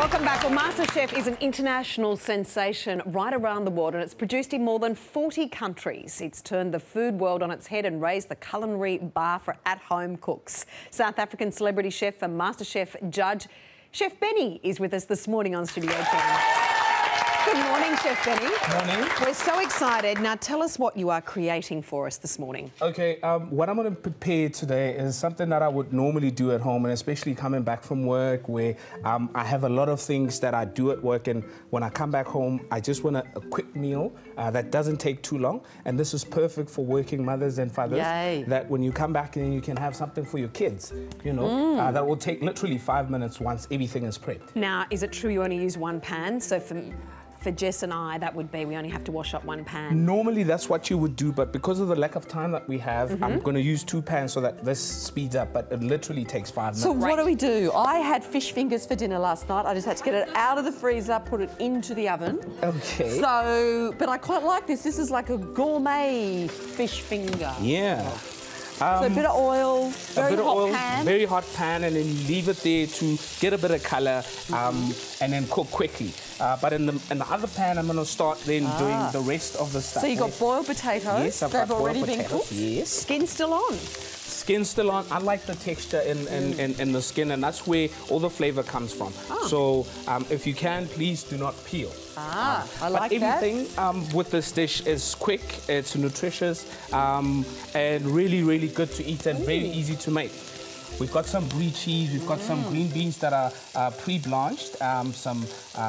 Welcome back. Well, MasterChef is an international sensation right around the world, and it's produced in more than 40 countries. It's turned the food world on its head and raised the culinary bar for at-home cooks. South African celebrity chef and MasterChef judge, Chef Benny, is with us this morning on Studio 10. Good morning, Chef Benny. Morning. We're so excited. Now, tell us what you are creating for us this morning. Okay, what I'm going to prepare today is something that I would normally do at home, and especially coming back from work, where I have a lot of things that I do at work, and when I come back home, I just want a quick meal that doesn't take too long. And this is perfect for working mothers and fathers. Yay. That when you come back, and you can have something for your kids, you know, that will take literally 5 minutes once everything is prepped. Now, is it true you only use one pan? So for Jess and I, that would be we only have to wash up one pan. Normally that's what you would do, but because of the lack of time that we have, I'm going to use 2 pans so that this speeds up, but it literally takes 5 minutes. So what do we do? I had fish fingers for dinner last night. I just had to get it out of the freezer, put it into the oven. Okay. So, but I quite like this. This is like a gourmet fish finger. Yeah. So a bit of oil, very hot pan, and then leave it there to get a bit of colour, and then cook quickly. But in the other pan, I'm going to start then doing the rest of the stuff. So you've got boiled potatoes. Yes, I've got already boiled been potatoes. cooked. Yes. Skin still on. Skin still on. I like the texture in the skin, and that's where all the flavour comes from. So if you can, please do not peel. I like that. Everything with this dish is quick, it's nutritious, and really, really good to eat and very easy to make. We've got some brie cheese, we've got some green beans that are pre-blanched, some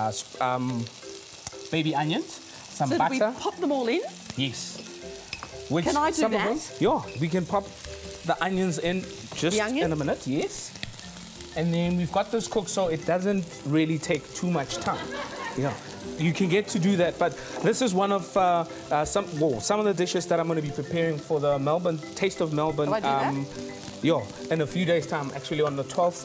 baby onions, some butter. So do we pop them all in? Yes. Can I do that? Yeah, we can pop the onions in just in a minute, yes. And then we've got this cooked so it doesn't really take too much time. Yeah, you can get to do that, but this is one of some of the dishes that I'm going to be preparing for the Melbourne Taste of Melbourne. Do I do that? Yeah, in a few days' time, actually on the 12th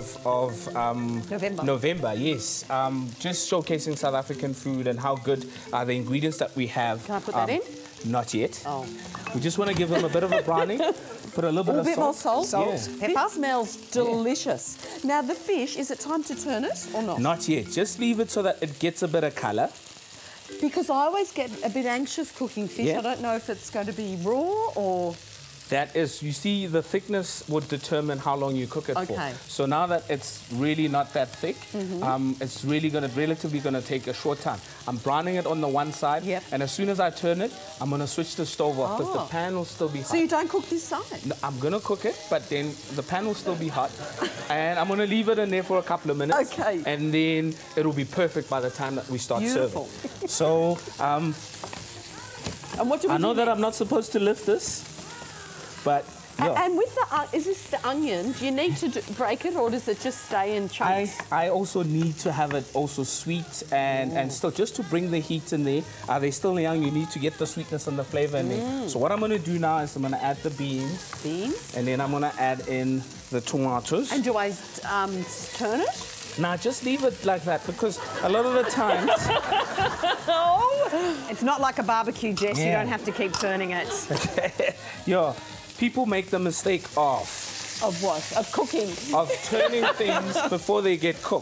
of November, yes. Just showcasing South African food and how good are the ingredients that we have. Can I put that in? Not yet. Oh. We just want to give them a bit of a browning. Put a little bit of salt. more salt. Yeah. Pepper. This smells delicious. Now the fish, is it time to turn it or not? Not yet. Just leave it so that it gets a bit of colour. Because I always get a bit anxious cooking fish. Yeah. I don't know if it's going to be raw or... That is, you see, the thickness would determine how long you cook it for. So now that it's really not that thick, it's really relatively going to take a short time. I'm browning it on the one side, and as soon as I turn it, I'm going to switch the stove off because the pan will still be hot. So you don't cook this side? No, I'm going to cook it, but then the pan will still be hot. And I'm going to leave it in there for a couple of minutes. Okay. And then it'll be perfect by the time that we start serving. So, and what do we I know that I'm not supposed to lift this. But yeah. And with the is this the onion? Do you need to break it, or does it just stay in chunks? I also need to have it also sweet and still just to bring the heat in there. They're still young. You need to get the sweetness and the flavour in there. So what I'm going to do now is I'm going to add the beans. And then I'm going to add in the tomatoes. And do I turn it? Now just leave it like that because a lot of the times. It's not like a barbecue, Jess. You don't have to keep turning it. Yeah. People make the mistake of what? Of cooking? Of turning things before they get cooked.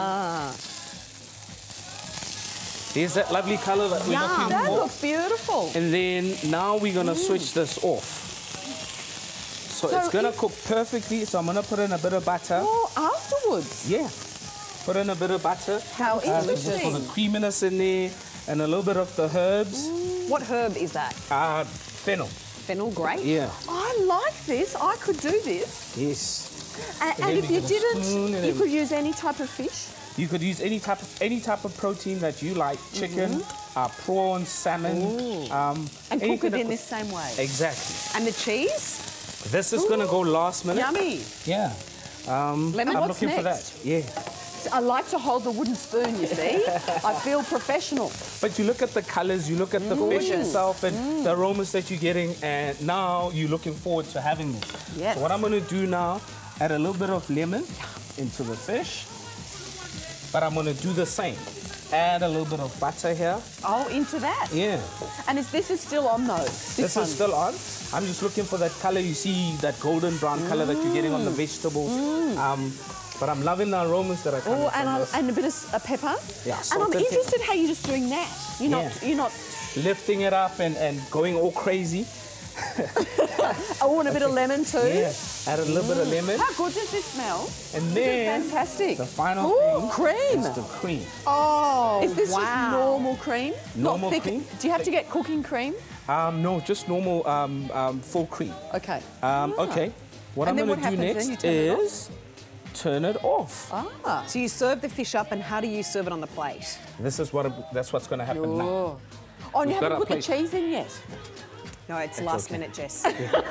There's that lovely colour that we're looking for. That looks beautiful. And then now we're going to switch this off. So it's going to cook perfectly. So I'm going to put in a bit of butter. Oh, afterwards? Yeah. Put in a bit of butter. How interesting. Just for the creaminess in there and a little bit of the herbs. What herb is that? Fennel. Fennel, great. Yeah. I like this. I could do this. Yes. And if you didn't, you could use any type of fish? You could use any type of protein that you like. Chicken, prawns, salmon. And cook it in this same way? Exactly. And the cheese? This is going to go last minute. Yummy. Yeah. Lemon, I'm what's looking next? for that. Yeah. I like to hold the wooden spoon, you see. I feel professional. But you look at the colours, you look at the fish itself and the aromas that you're getting, and now you're looking forward to having this. Yes. So what I'm going to do now, add a little bit of lemon into the fish, but I'm going to do the same. add a little bit of butter here. Oh, into that? Yeah. And this is still on though? This is still on. I'm just looking for that color. You see that golden brown color that you're getting on the vegetables. But I'm loving the aromas that are coming from this. And a bit of pepper. Yeah, and I'm salted interested how you're just doing that. You're not lifting it up and going all crazy. I want a bit of lemon too. Yeah, add a little bit of lemon. How good does this smell? And then fantastic. The final thing cream. is the cream. Oh, is this just normal cream? Normal cream. Do you have to get cooking cream? No, just normal full cream. Okay. Okay. What I'm going to do next is turn it off. So you serve the fish up, and how do you serve it on the plate? That's what's going to happen now. Oh, and you haven't put the cheese in yet? No, it's last minute, Jess.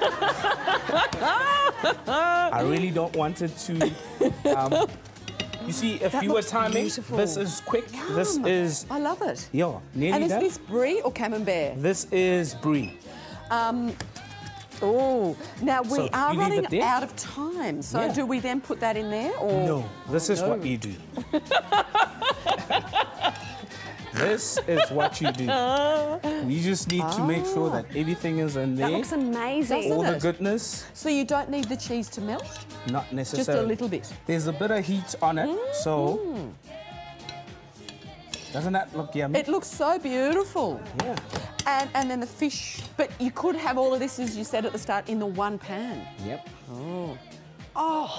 I really don't want it to... you see, if you were timing, this is quick. Yum. This is... I love it. Yeah, nearly and is done. this brie or camembert? This is brie. Now we are running there? out of time. So do we then put that in there? Or? No, this is what you do. This is what you do. We just need to make sure that everything is in there. That looks amazing. All the goodness. So you don't need the cheese to melt? Not necessarily. Just a little bit. There's a bit of heat on it, so... Doesn't that look yummy? It looks so beautiful. Yeah. And then the fish, but you could have all of this, as you said at the start, in the one pan. Yep. Wow.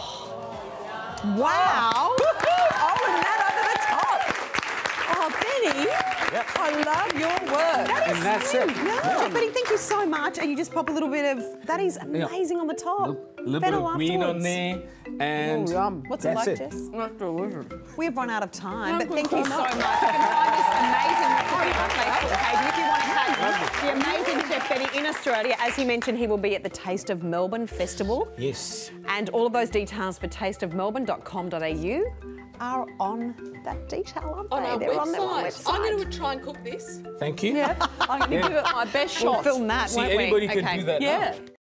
Oh, and that over the top. Oh, Benny, I love your work. That's it. Yeah. Benny, thank you so much. And you just pop a little bit of... That is amazing on the top. A little bit of green on there. And What's it that's like, Jess? We have run out of time, but thank you so much. You can find this amazing recipe on Facebook page. And if you want to catch the amazing Chef Benny in Australia, as he mentioned, he will be at the Taste of Melbourne Festival. Yes. And all of those details for tasteofmelbourne.com.au are on that detail, aren't they? On our They're on their website. website. I'm going to try and cook this. Thank you. Yeah, I'm going to give it my best shot. We'll film that, See, won't we? anybody can do that now. Yeah.